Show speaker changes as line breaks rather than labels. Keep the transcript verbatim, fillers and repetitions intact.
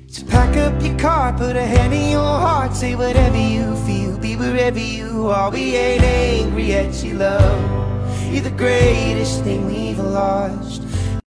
So pack up your car, put a hand in your heart, say whatever you feel, be wherever you are. We ain't angry at your love, you're the greatest thing we've lost.